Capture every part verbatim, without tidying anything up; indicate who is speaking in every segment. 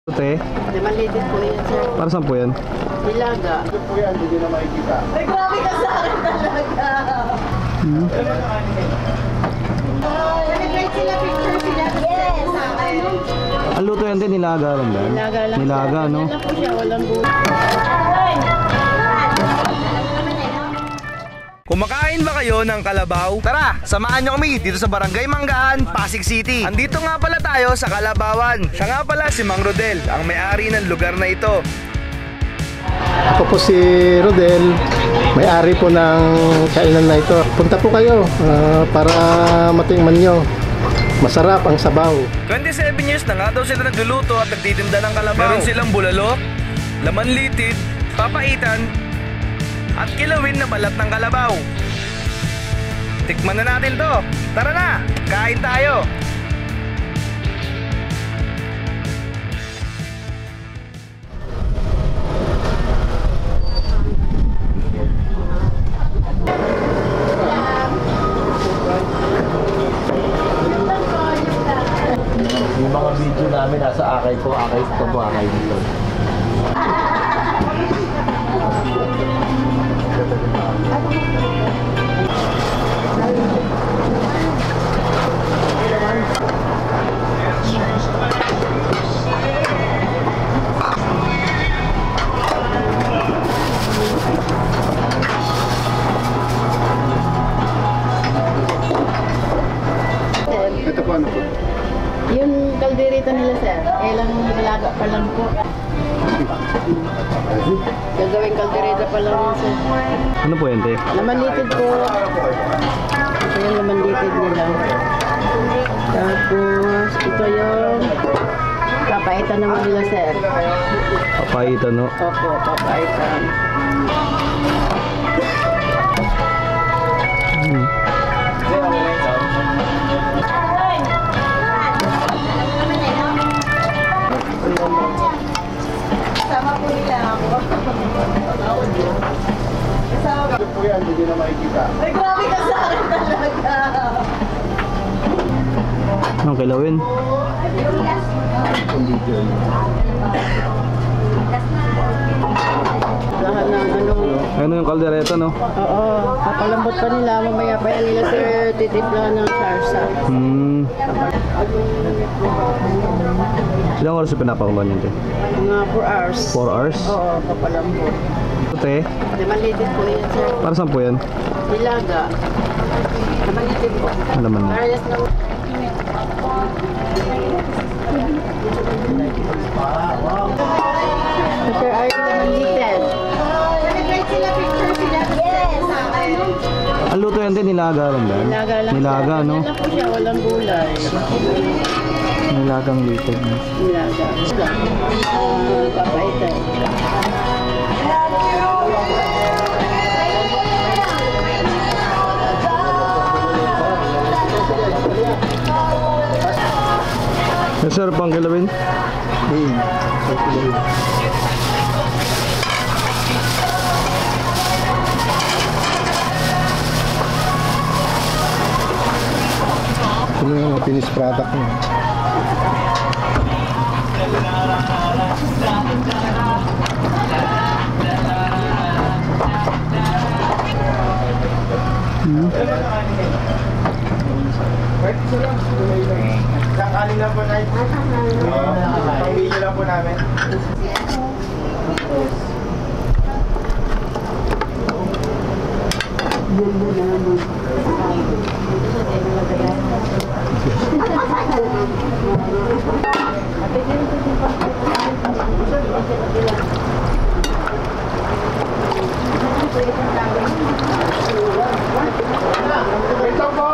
Speaker 1: Te?
Speaker 2: Limang-litit po yan, sir.
Speaker 1: Para saan po yan?
Speaker 2: Nilaga.
Speaker 3: Ito po yan, hindi nyo na makikita.
Speaker 2: Ay, grabe ka sa akin talaga.
Speaker 1: Hmm.
Speaker 2: Nag-like sila picture sila. Yes! Sa akin.
Speaker 1: Ang luto yan din, nilaga lang ba?
Speaker 2: Nilaga lang
Speaker 1: Nilaga,
Speaker 2: siya.
Speaker 1: no?
Speaker 2: Nilaga po siya, walang buto.
Speaker 4: Kumakain ba kayo ng kalabaw? Tara, samahan nyo kami dito sa Barangay Manggahan, Pasig City. Andito nga pala tayo sa Kalabawan. Siya nga pala si Mang Rodel, ang may-ari ng lugar na ito.
Speaker 3: Ako po si Rodel, may-ari po ng kainan na ito. Punta po kayo uh, para matingman nyo. Masarap ang sabaw.
Speaker 4: twenty-seven years na nga daw sila nagluluto at nagtitinda ng kalabaw. Meron silang bulalo, laman litid, papaitan, at kilawin na balat ng kalabaw. Tikman na natin to. Tara na, kain tayo.
Speaker 3: Yung mga video namin nasa akay ko, akay ko po, akay dito. Ito po ano po?
Speaker 2: Yung kaldereta nila, sir. Kailang nilaga pa lang po. Gagawing kaldereta pa lang, sir.
Speaker 1: Ano po yan, te?
Speaker 2: Laman-litid po. Ito yung laman-litid nila. Tapos, ito yung papaitan naman nila, sir.
Speaker 1: Papaitan, no?
Speaker 2: Opo, papaitan.
Speaker 1: Hmm.
Speaker 2: Sama po nila ako.
Speaker 3: Ito po yan, hindi nyo na makikita.
Speaker 2: Ay, grabe ka sa akin talaga.
Speaker 1: Anong kilawin?
Speaker 2: Lahat ng ano.
Speaker 1: Ano yung kaldereta, no?
Speaker 2: Oo, papalambot pa nila. Mamaya pa yan nila, sir, titiplahan ng sarsa.
Speaker 1: Hmm. Ilang oras yung pinapakuloan yan, te?
Speaker 2: Mga four hours.
Speaker 1: four hours?
Speaker 2: Oo, papalambot.
Speaker 1: Te?
Speaker 2: Limang-litit po yan, sir.
Speaker 1: Para saan po yan?
Speaker 2: Nilaga. Limang-litit po.
Speaker 1: Alaman na.
Speaker 2: Parehas na. Sir, are you limang-litit? Nag-like sila picture sila. Yes! Sa akin.
Speaker 1: Ang luto yan din, nilaga lang ba?
Speaker 2: Nilaga lang
Speaker 1: Nilaga,
Speaker 2: siya.
Speaker 1: no?
Speaker 2: Nilaga po siya, walang gulay.
Speaker 1: Nilagang litid. No?
Speaker 2: Nilaga. Uh, papaitan.
Speaker 1: Yes, sir, pang kilawin?
Speaker 3: Hmm. Ito na yung finished product niya.
Speaker 1: Hmm.
Speaker 3: Kakaling lang po tayo. Pang-video lang po namin. Wait lang po!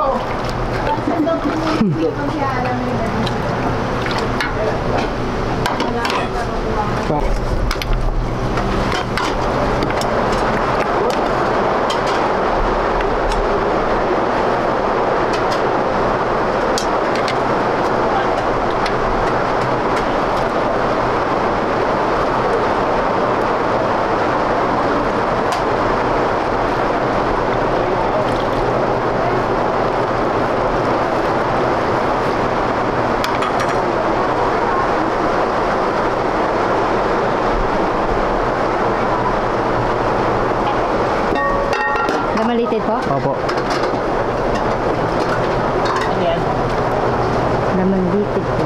Speaker 2: litid po?
Speaker 1: Opo.
Speaker 2: Laman litid po.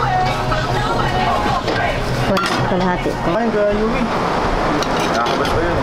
Speaker 2: Kalahati po.
Speaker 4: Ay, gano'n yun. Nakakabal pa yun.